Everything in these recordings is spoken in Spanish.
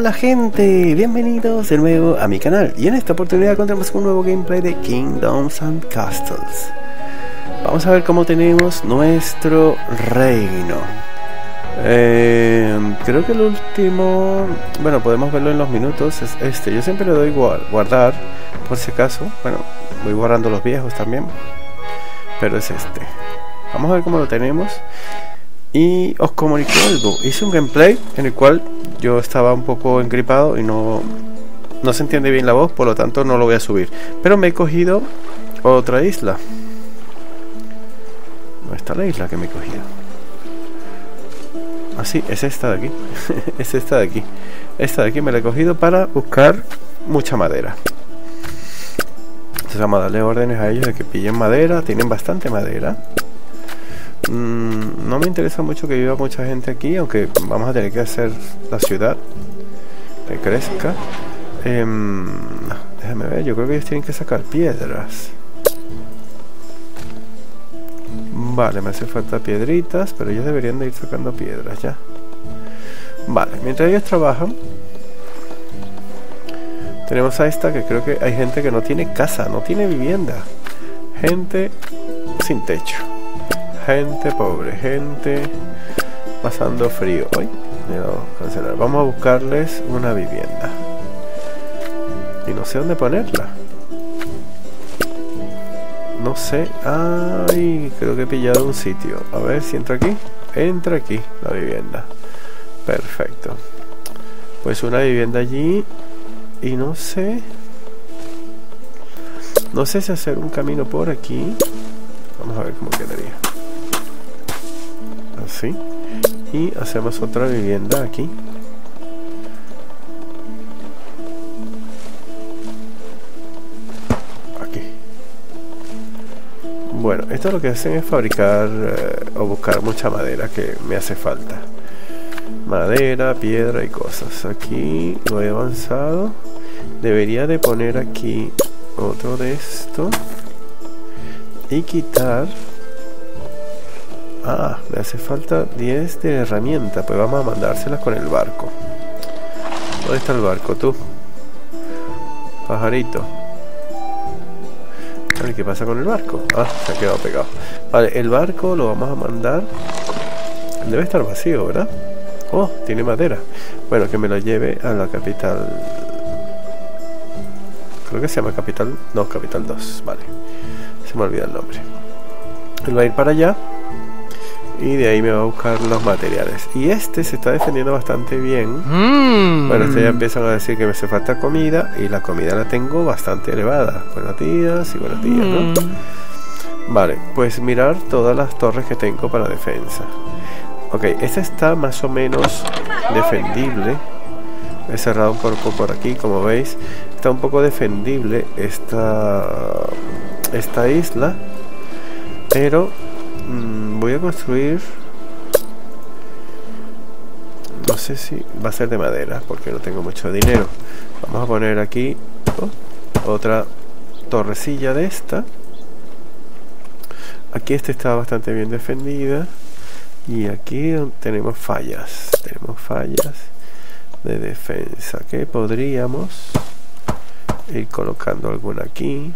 Hola gente, bienvenidos de nuevo a mi canal. Y en esta oportunidad contamos con un nuevo gameplay de Kingdoms and Castles. Vamos a ver cómo tenemos nuestro reino. Creo que el último, bueno, podemos verlo en los minutos, es este. Yo siempre le doy guardar, por si acaso. Bueno, voy guardando los viejos también, pero es este. Vamos a ver cómo lo tenemos. Y os comunico algo, hice un gameplay en el cual yo estaba un poco engripado y no se entiende bien la voz, por lo tanto no lo voy a subir. Pero me he cogido otra isla. ¿Dónde está la isla que me he cogido? Ah, sí, es esta de aquí. Es esta de aquí. Esta de aquí me la he cogido para buscar mucha madera. Entonces vamos a darle órdenes a ellos de que pillen madera. Tienen bastante madera. No me interesa mucho que viva mucha gente aquí, aunque vamos a tener que hacer la ciudad que crezca. Déjame ver, yo creo que ellos tienen que sacar piedras. Vale, me hace falta piedritas, pero ellos deberían de ir sacando piedras ya. Vale, mientras ellos trabajan, tenemos a esta que creo que hay gente que no tiene casa, no tiene vivienda. Gente sin techo. Gente pobre, gente pasando frío. Hoy no, cancelar. Vamos a buscarles una vivienda. Y no sé dónde ponerla. No sé. Ay, creo que he pillado un sitio. A ver si entra aquí. Entra aquí la vivienda. Perfecto. Pues una vivienda allí. Y no sé. No sé si hacer un camino por aquí. Vamos a ver cómo quedaría. Así. Y hacemos otra vivienda aquí. Aquí. Bueno, esto lo que hacen es fabricar o buscar mucha madera que me hace falta. Madera, piedra y cosas. Aquí lo he avanzado. Debería de poner aquí otro de esto. Y quitar... Ah, me hace falta 10 de herramienta. Pues vamos a mandárselas con el barco. ¿Dónde está el barco, tú? Pajarito. Vale, ¿qué pasa con el barco? Ah, se ha quedado pegado. Vale, el barco lo vamos a mandar. Debe estar vacío, ¿verdad? Oh, tiene madera. Bueno, que me lo lleve a la capital. Creo que se llama capital. No, capital 2, vale. Se me olvida el nombre. Él va a ir para allá. Y de ahí me va a buscar los materiales. Y este se está defendiendo bastante bien. Bueno, este ya empiezan a decir que me hace falta comida. Y la comida la tengo bastante elevada. Buenos días y buenos días, ¿no? Vale, pues mirar todas las torres que tengo para defensa. Ok, esta está más o menos defendible. He cerrado un poco por aquí, como veis. Está un poco defendible esta isla. Pero... voy a construir, no sé si va a ser de madera porque no tengo mucho dinero. Vamos a poner aquí otra torrecilla de esta. Aquí esta está bastante bien defendida. Y aquí tenemos fallas de defensa que podríamos ir colocando alguna aquí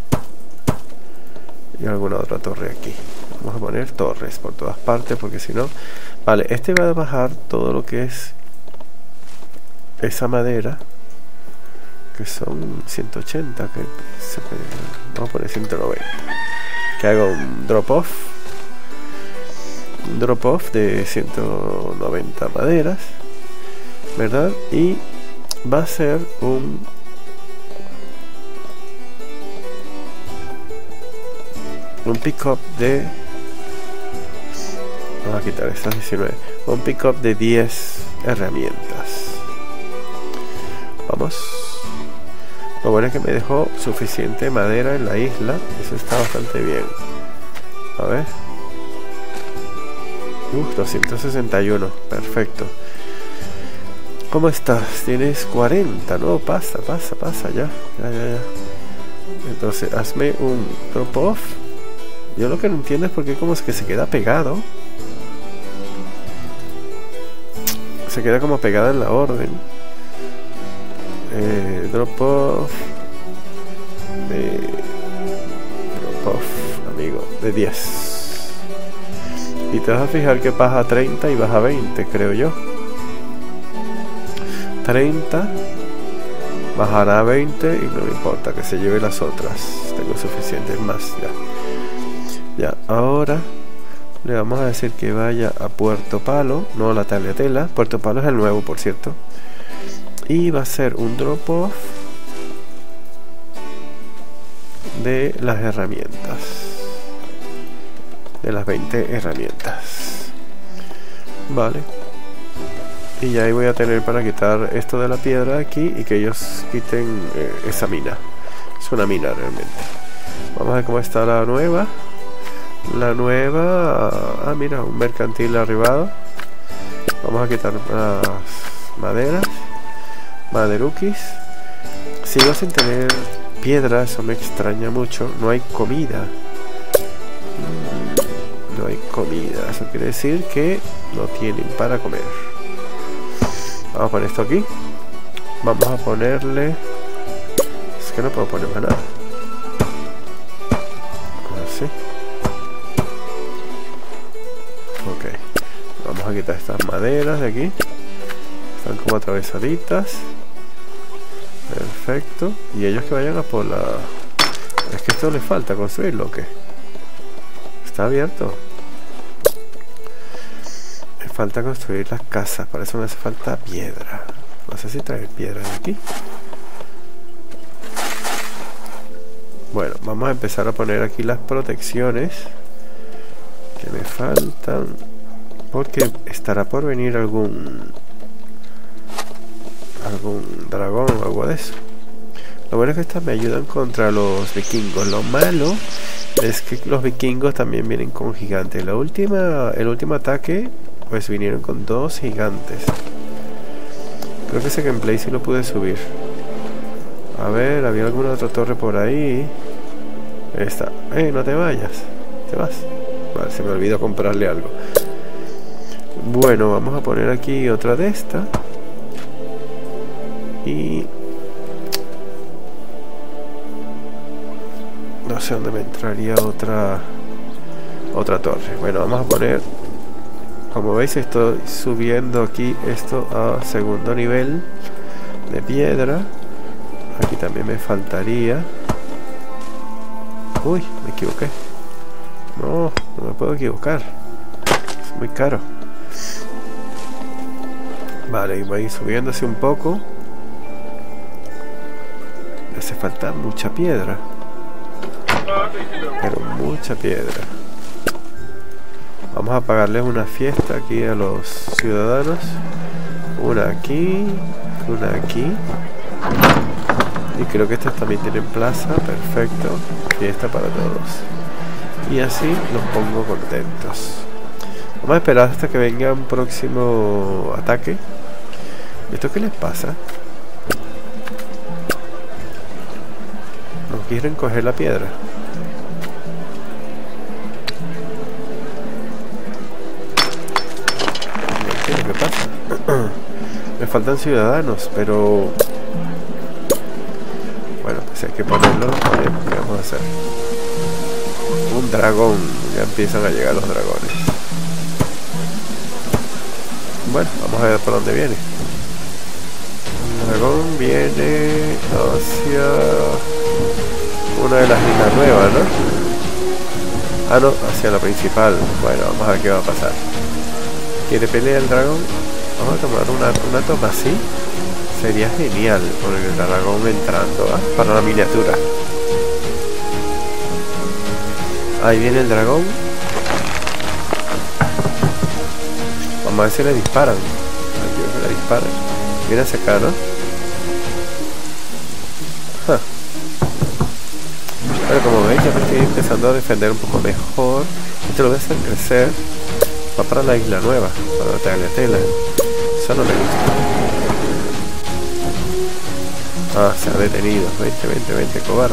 y alguna otra torre aquí. Vamos a poner torres por todas partes porque si no... Vale, este va a bajar todo lo que es esa madera, que son 180, que vamos a poner 190. Que haga un drop off de 190 maderas, ¿verdad? Y va a ser un pick-up de... Vamos a quitar estas 19. Un pick-up de 10 herramientas. Vamos. Lo bueno es que me dejó suficiente madera en la isla. Eso está bastante bien. A ver. 261. Perfecto. ¿Cómo estás? Tienes 40. No, pasa ya. Ya. Entonces, hazme un drop-off. Yo lo que no entiendo es por qué como es que se queda pegado. Se queda como pegada en la orden. Drop off. Drop off, amigo, de 10. Y te vas a fijar que baja a 30 y baja a 20, creo yo. 30 bajará a 20 y no me importa que se lleve las otras. Tengo suficientes más ya. Ya, ahora le vamos a decir que vaya a Puerto Palo, no a la Tagliatella. Puerto Palo es el nuevo, por cierto. Y va a ser un drop off de las herramientas, de las 20 herramientas. Vale. Y ya ahí voy a tener para quitar esto de la piedra de aquí y que ellos quiten esa mina. Es una mina realmente. Vamos a ver cómo está la nueva. La nueva... Ah, mira, un mercantil arribado. Vamos a quitar las maderas. Maderukis. Sigo sin tener piedra, eso me extraña mucho. No hay comida. No hay comida. Eso quiere decir que no tienen para comer. Vamos a poner esto aquí. Vamos a ponerle... Es que no puedo poner más nada. Así. Ok. Vamos a quitar estas maderas de aquí. Están como atravesaditas. Perfecto. Y ellos que vayan a por la... Es que esto les falta construirlo, ¿o qué? Está abierto. Me falta construir las casas. Para eso me hace falta piedra. No sé si traer piedra de aquí. Bueno, vamos a empezar a poner aquí las protecciones que me faltan. Porque estará por venir algún dragón o algo de eso. Lo bueno es que estas me ayudan contra los vikingos. Lo malo es que los vikingos también vienen con gigantes. El último ataque pues vinieron con 2 gigantes. Creo que ese gameplay sí lo pude subir. A ver, había alguna otra torre por ahí. Esta. No te vayas. Te vas. Vale, se me olvidó comprarle algo. Bueno, vamos a poner aquí otra de estas. Y no sé dónde me entraría otra torre. Bueno, vamos a poner, como veis estoy subiendo aquí esto a segundo nivel de piedra. Aquí también me faltaría. Uy, me equivoqué. No me puedo equivocar. Es muy caro. Vale, y voy subiéndose un poco. Hace falta mucha piedra, pero mucha piedra. Vamos a pagarles una fiesta aquí a los ciudadanos. Una aquí, una aquí. Y creo que estas también tienen plaza. Perfecto. Fiesta para todos. Y así los pongo contentos. Vamos a esperar hasta que venga un próximo ataque. ¿Esto qué les pasa? No quieren coger la piedra. ¿Qué es lo que pasa? Me faltan ciudadanos, pero... Bueno, pues hay que ponerlo. ¿Qué vamos a hacer? Un dragón. Ya empiezan a llegar los dragones. Bueno, vamos a ver por dónde viene. El dragón viene hacia una de las islas nuevas, ¿no? Ah, no, hacia la principal. Bueno, vamos a ver qué va a pasar. ¿Quiere pelear el dragón? Vamos a tomar una toma así. Sería genial con el dragón entrando, ¿eh? Para la miniatura. Ahí viene el dragón. Vamos a ver si le disparan. Aquí veo que le disparan. Viene hacia acá, ¿no? Pero como veis, ya me estoy empezando a defender un poco mejor. Esto lo voy a hacer crecer. Va para la isla nueva, para la Tagliatella. Eso no me gusta. Ah, se ha detenido. Vente, cobarde.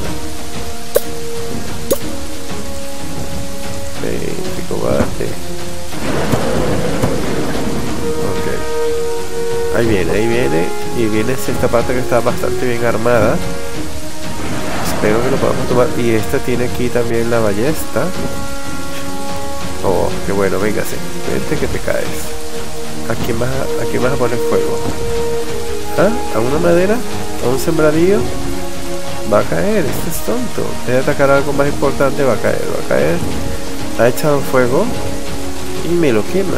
Vente, cobarde. Ok. Ahí viene. Y viene esta parte que está bastante bien armada. Espero que lo podamos tomar. Y esta tiene aquí también la ballesta. Oh, qué bueno, véngase. Vente que te caes. ¿A quién vas a poner fuego? ¿Ah? ¿A una madera? ¿A un sembradío? Va a caer, este es tonto. Debe atacar algo más importante, va a caer. Ha echado fuego y me lo quema.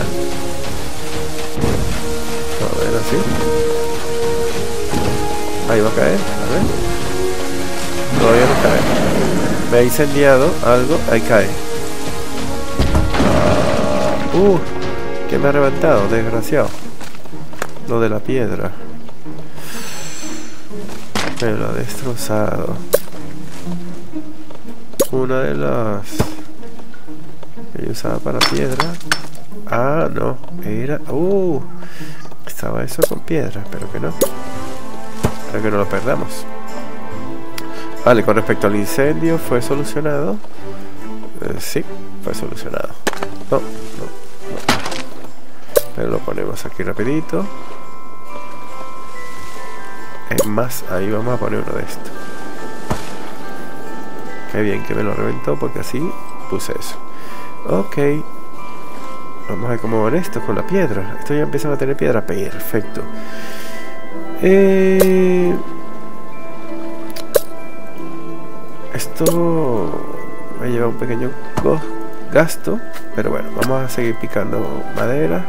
A ver, así. Ahí va a caer, a ver. Todavía no cae. Me ha incendiado algo, ahí cae. Que me ha reventado, desgraciado. Lo de la piedra. Me lo ha destrozado. Una de las que yo usaba para piedra. Ah, no. Era... estaba eso con piedra, pero que no. Para que no lo perdamos. Vale, con respecto al incendio, ¿fue solucionado? Sí, fue solucionado. No. Pero lo ponemos aquí rapidito. Es más, ahí vamos a poner uno de estos. Qué bien que me lo reventó porque así puse eso. Ok. Vamos a ver cómo van estos con la piedra. Esto ya empiezan a tener piedra. Perfecto. Esto me lleva un pequeño gasto. Pero bueno, vamos a seguir picando madera.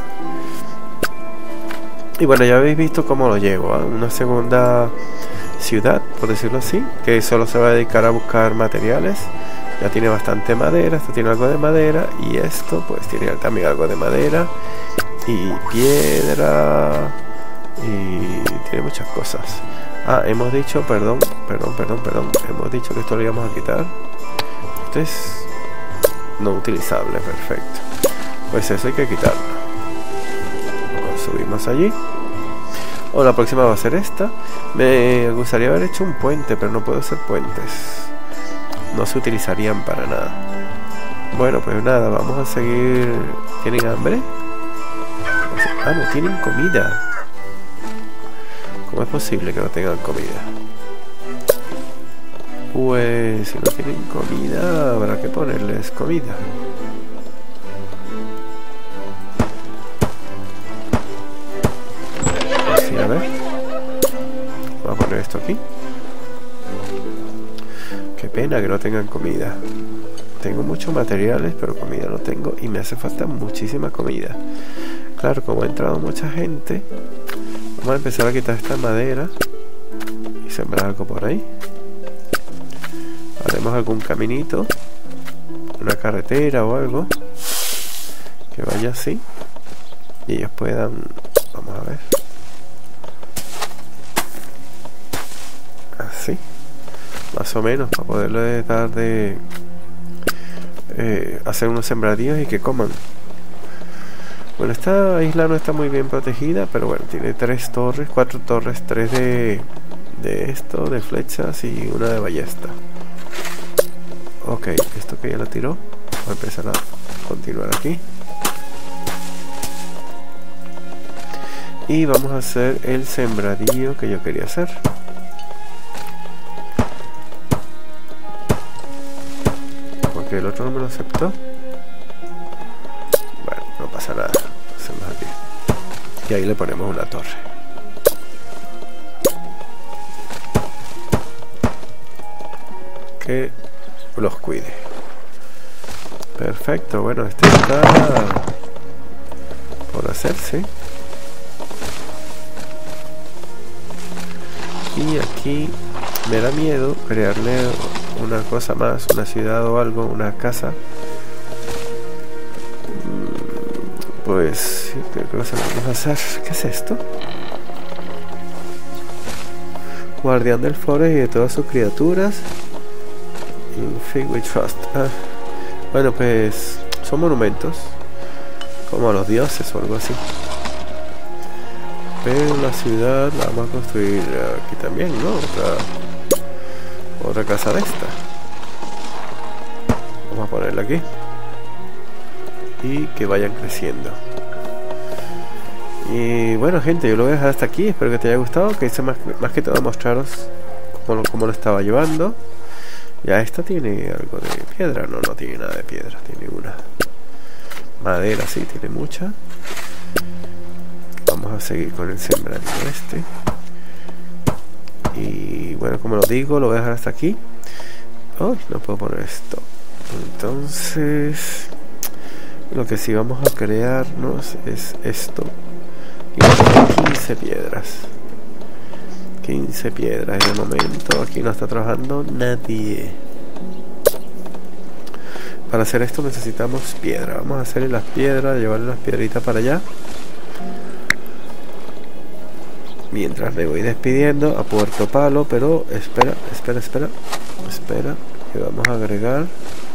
Y bueno, ya habéis visto cómo lo llevo a una segunda ciudad, por decirlo así, que solo se va a dedicar a buscar materiales. Ya tiene bastante madera, esto tiene algo de madera y esto pues tiene también algo de madera y piedra y tiene muchas cosas. Ah, hemos dicho, perdón, hemos dicho que esto lo íbamos a quitar. Esto es no utilizable, perfecto. Pues eso hay que quitarlo. Subimos allí. O la próxima va a ser esta. Me gustaría haber hecho un puente, pero no puedo hacer puentes. No se utilizarían para nada. Bueno, pues nada, vamos a seguir. ¿Tienen hambre? Ah, no tienen comida. ¿Cómo es posible que no tengan comida? Pues si no tienen comida, habrá que ponerles comida. A ver, vamos a poner esto aquí. Qué pena que no tengan comida. Tengo muchos materiales, pero comida no tengo y me hace falta muchísima comida. Claro, como ha entrado mucha gente, vamos a empezar a quitar esta madera y sembrar algo por ahí. Haremos algún caminito, una carretera o algo que vaya así y ellos puedan, vamos a ver, así, más o menos, para poderle dar de hacer unos sembradíos y que coman. Bueno, esta isla no está muy bien protegida, pero bueno, tiene 4 torres, 3 de esto, de flechas y una de ballesta. Ok, esto que ya lo tiró, voy a empezar a continuar aquí. Y vamos a hacer el sembradío que yo quería hacer. Porque el otro no me lo aceptó. Bueno, no pasa nada. Hacemos aquí. Y ahí le ponemos una torre. Que los cuide. Perfecto, bueno, este está por hacerse. Y aquí me da miedo crearle una cosa más, una ciudad o algo, una casa. Pues, ¿qué cosa vamos a hacer? ¿Qué es esto? Guardián del Forest y de todas sus criaturas. In Faith We Trust. Bueno, pues son monumentos como a los dioses o algo así. Pero la ciudad la vamos a construir aquí también, ¿no? Otra casa de esta. Vamos a ponerla aquí. Y que vayan creciendo. Y bueno, gente, yo lo voy a dejar hasta aquí. Espero que te haya gustado, que hice más que todo mostraros cómo lo estaba llevando. Ya esta tiene algo de piedra. No tiene nada de piedra, tiene una madera, sí, tiene mucha. Vamos a seguir con el sembradío este. Y bueno, como lo digo, lo voy a dejar hasta aquí. Oh, no puedo poner esto. Entonces, lo que sí vamos a crearnos es esto. Y vamos a hacer 15 piedras. 15 piedras. En el momento aquí no está trabajando nadie. Para hacer esto necesitamos piedra. Vamos a hacerle las piedras, llevarle las piedritas para allá. Mientras me voy despidiendo a Puerto Palo, pero espera, que vamos a agregar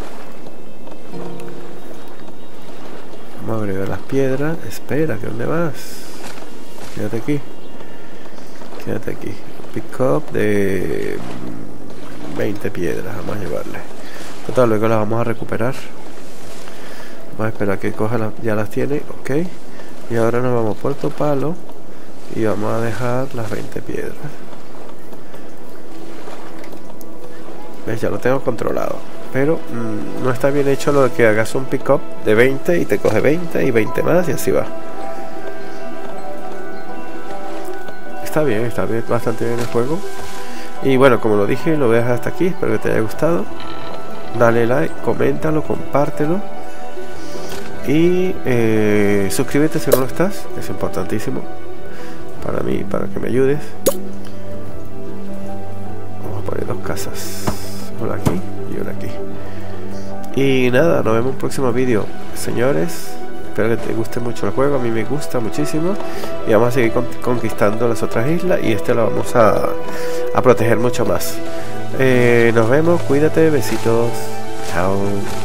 las piedras. Espera, ¿que dónde vas? Quédate aquí. Pick up de 20 piedras, vamos a llevarle. Total, luego las vamos a recuperar. Vamos a esperar que coja ya las tiene, ok. Y ahora nos vamos a Puerto Palo y vamos a dejar las 20 piedras. ¿Ves? Ya lo tengo controlado. Pero no está bien hecho lo de que hagas un pick up de 20 y te coge 20 y 20 más y así va. Está bien, bastante bien el juego. Y bueno, como lo dije, lo voy a dejar hasta aquí. Espero que te haya gustado. Dale like, coméntalo, compártelo. Y suscríbete si no lo estás, es importantísimo para mí, para que me ayudes. Vamos a poner 2 casas, una aquí y una aquí. Y nada, nos vemos en un próximo vídeo, señores. Espero que te guste mucho el juego, a mí me gusta muchísimo. Y vamos a seguir conquistando las otras islas. Y lo vamos a proteger mucho más. Nos vemos, cuídate, besitos, chao.